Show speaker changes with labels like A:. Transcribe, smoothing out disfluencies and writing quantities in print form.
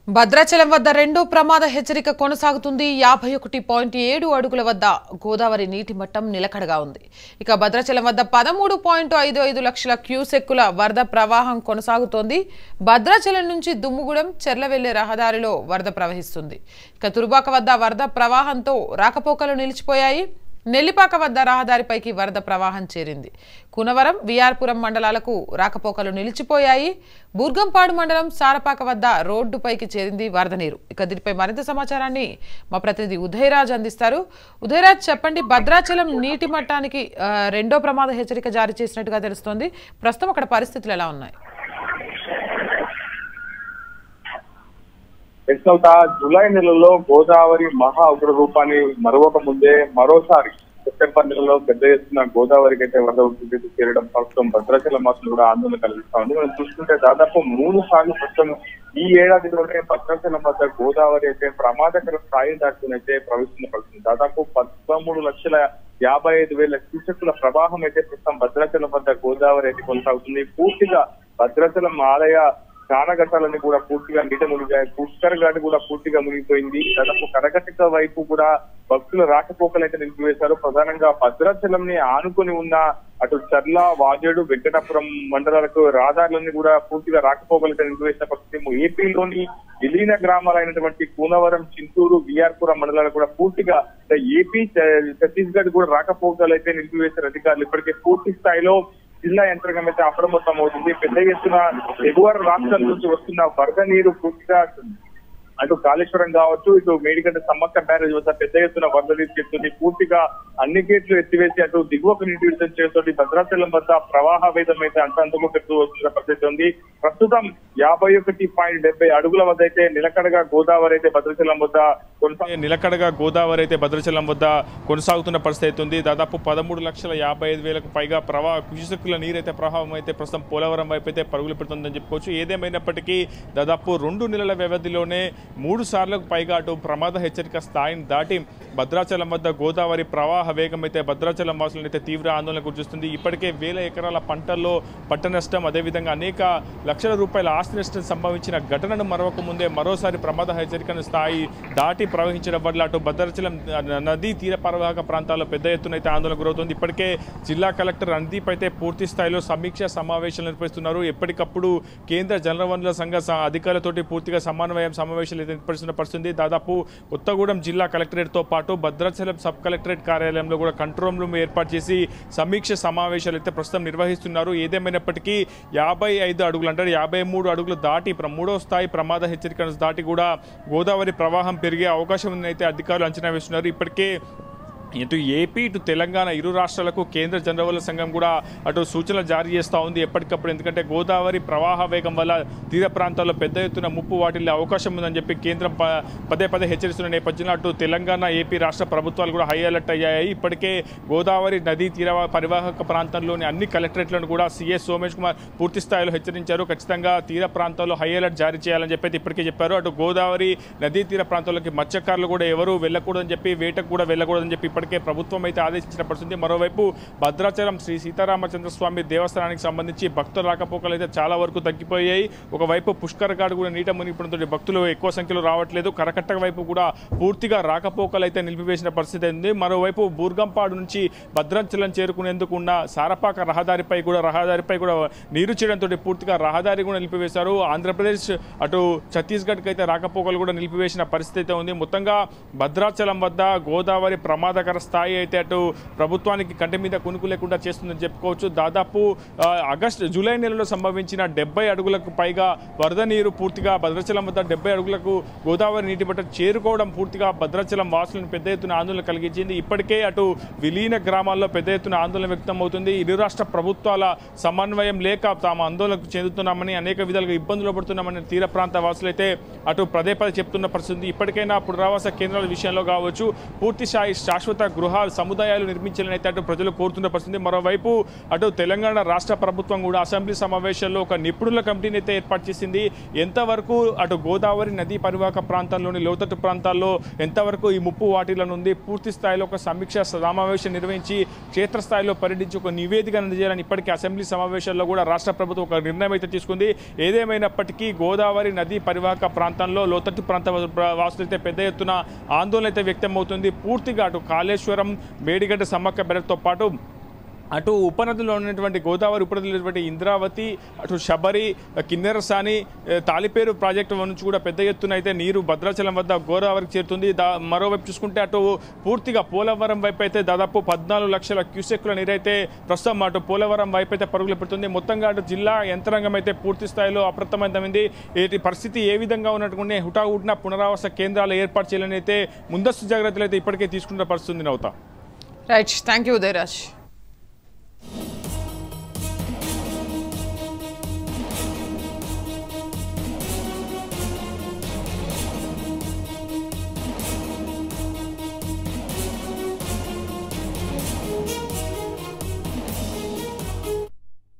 A: భద్రాచలం వద్ద రెండో ప్రమాద హెచ్చరిక కొనసాగుతుంది. 51.7 అడుగుల వద్ద గోదావరి నీటి మట్టం నిలకడగా ఉంది. ఇక భద్రాచలం వద్ద 13.55 లక్షల క్యూసెక్కుల వరద ప్రవాహం కొనసాగుతోంది. భద్రాచలం నుంచి దుమ్ముగూడెం చెర్ల వెళ్లే రహదారిలో వరద ప్రవహిస్తుంది. ఇక తురుబాక వద్ద వరద ప్రవాహంతో రాకపోకలు నిలిచిపోయాయి. నెల్లిపాక వద్ద రహదారిపైకి వరద ప్రవాహం చేరింది. కునవరం విఆర్పురం మండలాలకు రాకపోకలు నిలిచిపోయాయి. బూర్గంపాడు మండలం సారపాక వద్ద రోడ్డుపైకి చేరింది వరద నీరు. ఇక దీనిపై మరింత సమాచారాన్ని మా ప్రతినిధి ఉదయరాజ్ అందిస్తారు. ఉదయరాజ్, చెప్పండి, భద్రాచలం నీటి మట్టానికి రెండో ప్రమాద హెచ్చరిక జారీ చేసినట్టుగా తెలుస్తోంది. ప్రస్తుతం అక్కడ పరిస్థితులు ఎలా ఉన్నాయి?
B: జూలై నెలలో గోదావరి మహా ఉగ్ర రూపాన్ని మరొక ముందే మరోసారి సెప్టెంబర్ నెలలో పెద్ద ఎత్తున గోదావరికి అయితే వరద ఉధృతి చేరడం ప్రస్తుతం భద్రాచలం వాసులు కూడా ఆందోళన కలిగిస్తా ఉంది. మనం చూసుకుంటే దాదాపు 3 సార్లు ప్రస్తుతం ఈ ఏడాదిలోనే భద్రాచలం వద్ద గోదావరి అయితే ప్రమాదకర స్థాయి దాటుకుని అయితే ప్రవేశిస్తున్న పరిస్థితి. దాదాపు 13,55,000 క్యూసెక్కుల ప్రవాహం అయితే ప్రస్తుతం భద్రాచలం వద్ద గోదావరి అయితే కొనసాగుతుంది. పూర్తిగా భద్రాచలం ఆలయ స్నానఘట్టాలన్నీ కూడా పూర్తిగా నీట మునిగాయి. పుష్కర్ ఘాట్ కూడా పూర్తిగా మునిగిపోయింది. దాదాపు కరకట్ట వైపు కూడా భక్తుల రాకపోకలు అయితే నిలిపివేశారు. ప్రధానంగా భద్రాచలం ని ఆనుకొని ఉన్న అటు చర్ల, వాజేడు, వెంకటాపురం మండలాలకు రహదారులన్నీ కూడా పూర్తిగా రాకపోకలు అయితే నిలిపివేసిన పరిస్థితి. ఏపీలోని విలీన గ్రామాలైనటువంటి కూనవరం, చింతూరు, విఆర్పురం మండలాలు కూడా పూర్తిగా ఏపీ, ఛత్తీస్గఢ్ కూడా రాకపోకలు అయితే నిలిపివేశారు అధికారులు. ఇప్పటికే పూర్తి స్థాయిలో జిల్లా యంత్రాంగం అయితే అప్రమత్తం అవుతుంది. పెద్ద ఎత్తున ఎగువ రాష్ట్రాల నుంచి వస్తున్న వరద నీరు పూర్తిగా అటు కాళేశ్వరం కావచ్చు, ఇటు మేడిగడ్డ సమ్మక్క బ్యారేజ్ వద్ద పెద్ద ఎత్తున వరద నీరు చేస్తుంది. పూర్తిగా అన్ని గేట్లు ఎత్తివేసి అటు దిగువకు నీటి విడుదల చేయడంతో భద్రాచలం వద్ద ప్రవాహ వేదం అయితే అంతంతకు పెడుతూ వస్తున్న పరిస్థితి ఉంది. ప్రస్తుతం 51.70 అడుగుల వద్ద అయితే నిలకడగా గోదావరి అయితే భద్రాచలం వద్ద
C: కొనసాగుతున్న పరిస్థితి ఉంది. దాదాపు 13,55,000 పైగా క్యూసెక్కుల నీరైతే ప్రవాహం అయితే ప్రస్తుతం పోలవరం వైపు అయితే పరుగులు పెడుతుందని చెప్పుకోవచ్చు. ఏదేమైనప్పటికీ దాదాపు 2 నెలల వ్యవధిలోనే 3 సార్లకు పైగా అటు ప్రమాద హెచ్చరిక స్థాయిని దాటి భద్రాచలం వద్ద గోదావరి ప్రవాహ వేగం అయితే భద్రాచలం వాసులను అయితే తీవ్ర ఆందోళన గురిచేస్తుంది. ఇప్పటికే 1000 ఎకరాల పంటల్లో పంట నష్టం, అదేవిధంగా అనేక లక్షల రూపాయల ఆస్తి నష్టం సంభవించిన ఘటనను మరొక ముందే మరోసారి ప్రమాద హెచ్చరికను స్థాయి దాటి ప్రవహించడం వల్ల అటు భద్రాచలం నదీ తీర పరివాహక ప్రాంతాల్లో పెద్ద ఎత్తున అయితే ఆందోళన గురవుతుంది. ఇప్పటికే జిల్లా కలెక్టర్ రందీప్ అయితే పూర్తి స్థాయిలో సమీక్ష సమావేశాలు నిర్వహిస్తున్నారు. ఎప్పటికప్పుడు కేంద్ర జలవనరుల సంఘ అధికారులతోటి పూర్తిగా సమావేశాలు అయితే నిర్వహిస్తున్న పరిస్థితి. దాదాపు కొత్తగూడెం జిల్లా కలెక్టరేట్తో పాటు భద్రాచలం సబ్ కలెక్టరేట్ కార్యాలయంలో కూడా కంట్రోల్ రూమ్ ఏర్పాటు చేసి సమీక్ష సమావేశాలు అయితే ప్రస్తుతం నిర్వహిస్తున్నారు. ఏదేమైనప్పటికీ 55 అడుగులు అంటే 53 అడుగులు దాటి 3వ స్థాయి ప్రమాద హెచ్చరికను దాటి కూడా గోదావరి ప్రవాహం పెరిగే అవకాశం ఉందని అయితే అధికారులు అంచనా వేస్తున్నారు. ఇప్పటికే ఇటు ఏపీ, ఇటు తెలంగాణ ఇరు రాష్ట్రాలకు కేంద్ర జలవనరుల సంఘం కూడా అటు సూచనలు జారీ చేస్తూ ఉంది ఎప్పటికప్పుడు. ఎందుకంటే గోదావరి ప్రవాహ వేగం వల్ల తీర ప్రాంతాల్లో పెద్ద ఎత్తున ముప్పు వాటిల్లే అవకాశం ఉందని చెప్పి కేంద్రం పదే హెచ్చరిస్తున్న నేపథ్యంలో అటు తెలంగాణ, ఏపీ రాష్ట్ర ప్రభుత్వాలు కూడా హై అలర్ట్ అయ్యాయి. ఇప్పటికే గోదావరి నదీ తీర పరివాహక ప్రాంతంలోని అన్ని కలెక్టరేట్లను కూడా సిఎస్ సోమేష్ కుమార్ పూర్తి స్థాయిలో హెచ్చరించారు. ఖచ్చితంగా తీర ప్రాంతాల్లో హై అలర్ట్ జారీ చేయాలని చెప్పి ఇప్పటికే చెప్పారు. అటు గోదావరి నదీ తీర ప్రాంతాల్లోకి మత్స్యకారులు కూడా ఎవరు వెళ్ళకూడదని చెప్పి, వేటకు కూడా వెళ్ళకూడదని చెప్పి ప్రభుత్వం అయితే ఆదేశించిన పరిస్థితి. మరోవైపు భద్రాచలం శ్రీ సీతారామచంద్ర స్వామి దేవస్థానానికి సంబంధించి భక్తుల రాకపోకలు అయితే చాలా వరకు తగ్గిపోయాయి. ఒకవైపు పుష్కర్ ఘాట్ కూడా నీట మునిగిపోవడంతో భక్తులు ఎక్కువ సంఖ్యలో రావట్లేదు. కరకట్ట వైపు కూడా పూర్తిగా రాకపోకలు అయితే నిలిపివేసిన పరిస్థితి ఉంది. మరోవైపు బూర్గంపాడు నుంచి భద్రాచలం చేరుకునేందుకు ఉన్న సారపాక రహదారిపై కూడా నీరు చేయడంతో పూర్తిగా రహదారి కూడా నిలిపివేశారు. ఆంధ్రప్రదేశ్ అటు ఛత్తీస్గఢ్కి అయితే రాకపోకలు కూడా నిలిపివేసిన పరిస్థితి అయితే ఉంది. మొత్తంగా భద్రాచలం వద్ద గోదావరి ప్రమాదకర స్థాయి అయితే అటు ప్రభుత్వానికి కంటి మీద కునుకు లేకుండా చేస్తుందని చెప్పుకోవచ్చు. దాదాపు జూలై నెలలో సంభవించిన 70 అడుగులకు పైగా వరద నీరు పూర్తిగా భద్రాచలం వద్ద 70 అడుగులకు గోదావరి నీటి మట్టం చేరుకోవడం పూర్తిగా భద్రాచలం వాసులను పెద్ద ఎత్తున ఆందోళన కలిగించింది. ఇప్పటికే అటు విలీన గ్రామాల్లో పెద్ద ఎత్తున ఆందోళన వ్యక్తం అవుతుంది. ఇరు రాష్ట్ర ప్రభుత్వాల సమన్వయం లేక తాము ఆందోళనకు చెందుతున్నామని, అనేక విధాలుగా ఇబ్బందులు పడుతున్నామని తీర ప్రాంత వాసులు అయితే అటు పదే చెప్తున్న పరిస్థితి. ఇప్పటికైనా పునరావాస కేంద్రాల విషయంలో కావచ్చు పూర్తి స్థాయి శాశ్వత గృహాలు సముదాయాలు నిర్మించాలని అయితే అటు ప్రజలు కోరుతున్న పరిస్థితి. మరోవైపు అటు తెలంగాణ రాష్ట్ర ప్రభుత్వం కూడా అసెంబ్లీ సమావేశాల్లో ఒక నిపుణుల కమిటీని అయితే ఏర్పాటు చేసింది. ఎంతవరకు అటు గోదావరి నదీ పరివాహక ప్రాంతాల్లోని లోతట్టు ప్రాంతాల్లో ఎంతవరకు ఈ ముప్పు వాటిలను ఉంది, పూర్తి స్థాయిలో ఒక సమీక్ష సమావేశం నిర్వహించి క్షేత్రస్థాయిలో పర్యటించి ఒక నివేదిక అందజేయాలని ఇప్పటికీ అసెంబ్లీ సమావేశాల్లో కూడా రాష్ట్ర ప్రభుత్వం ఒక నిర్ణయం అయితే తీసుకుంది. ఏదేమైనప్పటికీ గోదావరి నదీ పరివాహక ప్రాంతంలో లోతట్టు ప్రాంత వాసులైతే పెద్ద ఎత్తున ఆందోళన అయితే వ్యక్తమవుతుంది. పూర్తిగా అటు కాళేశ్వరం, మేడిగడ్డ సమ్మక్క బెడతో పాటు అటు ఉపనదుల్లో ఉన్నటువంటి గోదావరి ఉపనదులు ఉన్నటువంటి ఇంద్రావతి, అటు శబరి, కిన్నెరసాని, తాలిపేరు ప్రాజెక్టు నుంచి కూడా పెద్ద ఎత్తున అయితే నీరు భద్రాచలం వద్ద గోదావరికి చేరుతుంది. మరోవైపు చూసుకుంటే అటు పూర్తిగా పోలవరం వైపు అయితే దాదాపు 14 లక్షల క్యూసెక్కుల నీరైతే ప్రస్తుతం అటు పోలవరం వైపు అయితే పరుగులు పెడుతుంది. మొత్తంగా అటు జిల్లా యంత్రాంగం అయితే పూర్తి స్థాయిలో అప్రమత్తమైంది. ఈ పరిస్థితి ఏ విధంగా ఉన్నట్టుకుంటే హుటాహుటిన పునరావాస కేంద్రాలు ఏర్పాటు చేయాలని అయితే ముందస్తు జాగ్రత్తలు అయితే ఇప్పటికే తీసుకున్న పరిస్థితి నవ్వుతా.
A: Right, thank you Udayraj.